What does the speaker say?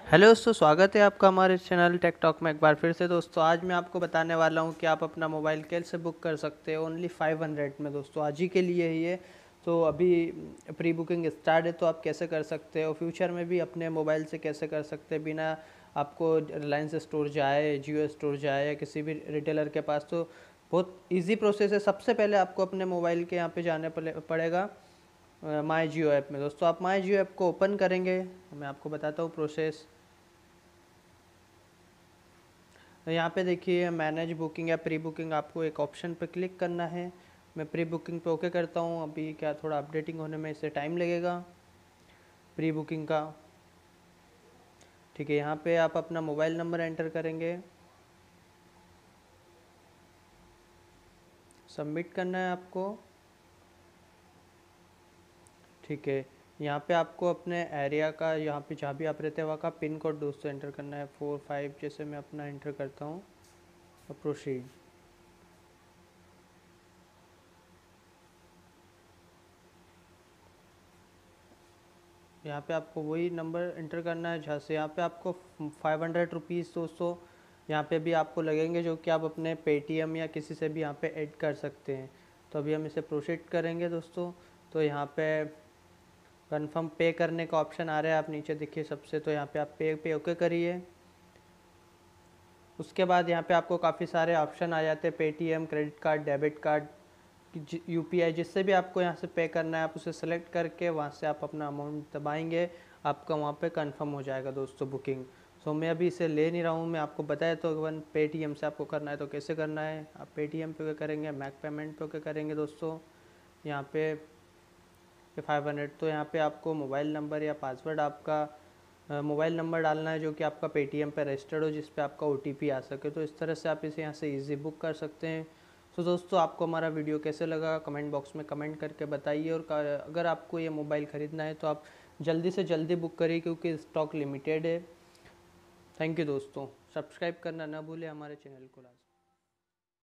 Hello दोस्तों, स्वागत है आपका हमारे चैनल टेक टॉक में एक बार फिर से। दोस्तों आज मैं आपको बताने वाला हूं कि आप अपना मोबाइल कैसे बुक कर सकते हो ओनली 500 में। दोस्तों आज ही के लिए ही है, तो अभी प्री बुकिंग स्टार्ट है, तो आप कैसे कर सकते हो, फ्यूचर में भी अपने मोबाइल से कैसे कर सकते हैं बिना आपको रिलायंस स्टोर जाए, जियो स्टोर जाए या किसी भी रिटेलर के पास। तो बहुत ईजी प्रोसेस है। सबसे पहले आपको अपने मोबाइल के यहाँ पे जाने पड़ेगा माई जियो ऐप में। दोस्तों आप माई जियो ऐप को ओपन करेंगे, मैं आपको बताता हूँ प्रोसेस। तो यहाँ पे देखिए मैनेज बुकिंग या प्री बुकिंग, आपको एक ऑप्शन पे क्लिक करना है। मैं प्री बुकिंग पे ओके करता हूँ। अभी क्या थोड़ा अपडेटिंग होने में इससे टाइम लगेगा प्री बुकिंग का। ठीक है, यहाँ पे आप अपना मोबाइल नंबर एंटर करेंगे, सबमिट करना है आपको। ठीक है, यहाँ पे आपको अपने एरिया का, यहाँ पे जहाँ भी आप रहते हैं वहाँ का पिन कोड दोस्तों एंटर करना है 45, जैसे मैं अपना एंटर करता हूँ और प्रोसीड। यहाँ पे आपको वही नंबर एंटर करना है जहाँ से यहाँ पे आपको 500 रुपीज़ दोस्तों यहाँ पे भी आपको लगेंगे, जो कि आप अपने पेटीएम या किसी से भी यहाँ पे ऐड कर सकते हैं। तो अभी हम इसे प्रोसीड करेंगे दोस्तों। तो यहाँ पे कंफर्म पे करने का ऑप्शन आ रहा है, आप नीचे देखिए सबसे, तो यहाँ पे आप पे ओके करिए। उसके बाद यहाँ पे आपको काफ़ी सारे ऑप्शन आ जाते हैं, Paytm, credit card, debit card, UPI, जिससे भी आपको यहाँ से पे करना है आप उसे सेलेक्ट करके वहाँ से आप अपना अमाउंट दबाएंगे, आपका वहाँ पे कंफर्म हो जाएगा दोस्तों बुकिंग। सो मैं अभी इसे ले नहीं रहा हूँ, मैं आपको बताया तो वन पेटीएम से आपको करना है। तो कैसे करना है, आप पेटीएम पे करेंगे, मैक पेमेंट पे करेंगे दोस्तों। यहाँ पे 500, तो यहाँ पे आपको मोबाइल नंबर या पासवर्ड, आपका मोबाइल नंबर डालना है जो कि आपका पेटीएम पे रजिस्टर्ड हो, जिस पे आपका ओटीपी आ सके। तो इस तरह से आप इसे यहाँ से इजी बुक कर सकते हैं। तो दोस्तों आपको हमारा वीडियो कैसे लगा कमेंट बॉक्स में कमेंट करके बताइए, और अगर आपको ये मोबाइल ख़रीदना है तो आप जल्दी से जल्दी बुक करिए, क्योंकि स्टॉक लिमिटेड है। थैंक यू दोस्तों, सब्सक्राइब करना ना भूलें हमारे चैनल को।